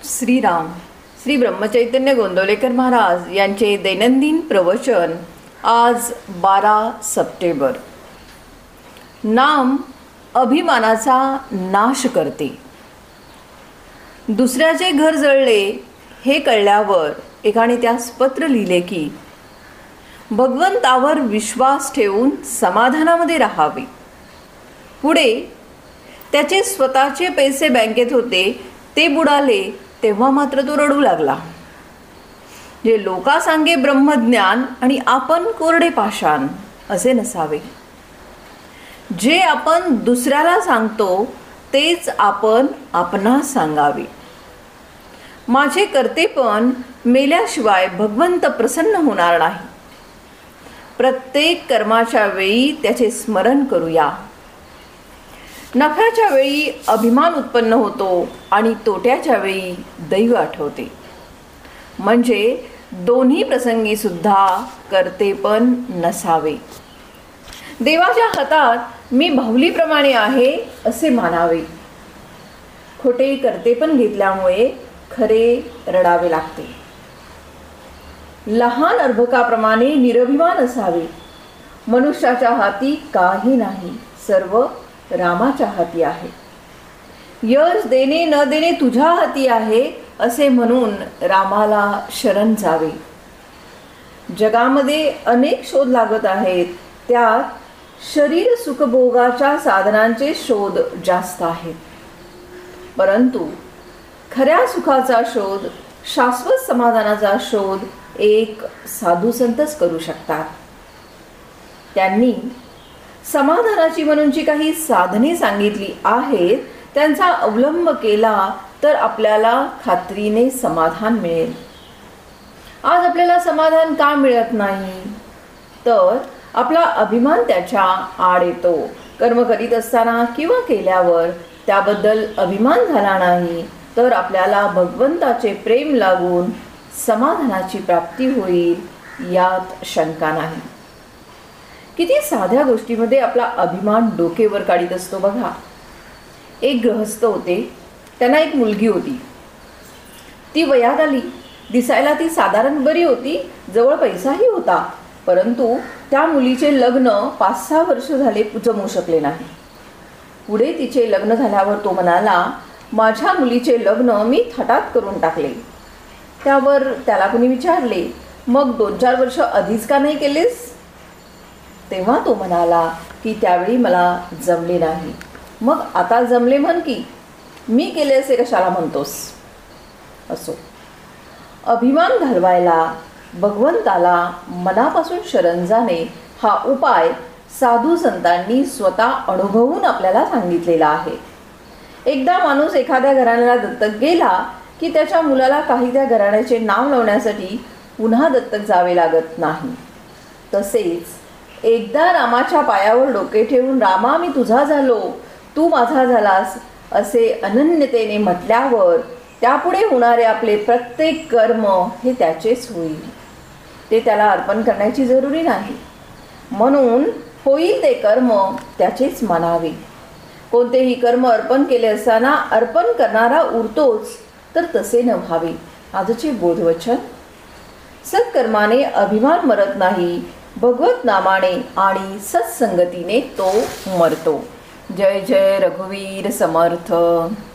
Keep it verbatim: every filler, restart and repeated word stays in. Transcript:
श्रीराम श्री ब्रह्मचैतन्य गोंदवलेकर महाराज यांचे दैनंदिन प्रवचन आज बारा सप्टेंबर. नाम अभिमानाचा नाश करते. दुसऱ्याचे घर जळले हे कळल्यावर एकाने त्यास पत्र लिहिले की भगवंतावर विश्वास ठेवून समाधानामध्ये राहावे. पुढे त्याचे स्वतःचे पैसे बँकेत होते ते बुडाले तेव्हा मात्र तो रडू लागला. जे लोका सांगे ब्रह्मज्ञान आणि आपण कोरडे पाषाण असे नसावे. जे आपण दुसऱ्याला सांगतो तेच आपण आपणास सांगावे. माझे कर्तेपण मेल्याशिवाय भगवंत प्रसन्न होणार नाही. प्रत्येक कर्माच्या वेळी त्याचे स्मरण करूया. नफ्याच्या वेळी अभिमान उत्पन्न होतो आणि तोट्याच्या वेळी दैव आठवते. म्हणजे दोन्ही प्रसंगी सुद्धा कर्तेपण नसावे. देवाच्या हातात मी बाहुलीप्रमाणे आहे असे मानावे. खोटे कर्तेपण घेतल्यामुळे खरे रडावे लागते. लहान अर्भकाप्रमाणे निरभिमान असावे. मनुष्याच्या हाती काही नाही, सर्व रामाच्या हाती आहे. यश देणे न देणे तुझ्या हाती आहे असे म्हणून रामाला शरण जावे. जगामध्ये अनेक शोध लागत आहेत. त्यात शरीर सुखभोगाच्या साधनांचे शोध जास्त आहेत. परंतु खऱ्या सुखाचा शोध, शाश्वत समाधानाचा शोध एक साधू संतच करू शकतात. त्यांनी समाधानाची म्हणून जी काही साधने सांगितली आहेत त्यांचा अवलंब केला तर आपल्याला खात्रीने समाधान मिळेल. आज आपल्याला समाधान का मिळत नाही? तर आपला अभिमान त्याच्या आड येतो. कर्म करीत असताना किंवा केल्यावर त्याबद्दल अभिमान झाला नाही तर आपल्याला भगवंताचे प्रेम लागून समाधानाची प्राप्ती होईल यात शंका नाही. किती साध्या गोष्टीमध्ये आपला अभिमान डोकेवर काढीत असतो बघा. एक गृहस्थ होते. त्यांना एक मुलगी होती. ती वयात आली. दिसायला ती साधारण बरी होती. जवळ पैसाही होता. परंतु त्या मुलीचे लग्न पाच सहा वर्ष झाले जमू शकले नाही. पुढे तिचे लग्न झाल्यावर तो म्हणाला, माझ्या मुलीचे लग्न मी थाटात करून टाकले. त्यावर त्याला कुणी विचारले, मग दोन चार वर्ष आधीच का नाही केलेस? तेव्हा तो म्हणाला की त्यावेळी मला जमले नाही. मग आता जमले म्हण की. मी केले असे कशाला म्हणतोस? असो, अभिमान घालवायला भगवंताला मनापासून शरण जाणे हा उपाय साधू संतांनी स्वतः अनुभवून आपल्याला सांगितलेला आहे. एकदा माणूस एखाद्या घराण्याला दत्तक गेला की त्याच्या मुलाला काही त्या घराण्याचे नाव लावण्यासाठी पुन्हा दत्तक जावे लागत नाही. तसेच एकदा रामाच्या पायावर डोके ठेवून रामा मी तुझा झालो, तू माझा झालास असे अनन्यतेने म्हटल्यावर त्यापुढे होणारे आपले प्रत्येक कर्म हे त्याचेच होईल. ते त्याला अर्पण करण्याची जरुरी नाही. म्हणून होईल ते कर्म त्याचेच मानावे. कोणतेही कर्म अर्पण केले असताना अर्पण करणारा उरतोच, तर तसे न व्हावे. आजचे बोधवचन. सत्कर्माने अभिमान मरत नाही, भगवत नामाने आणि सत्संगतीने तो मरतो. जय जय रघुवीर समर्थ.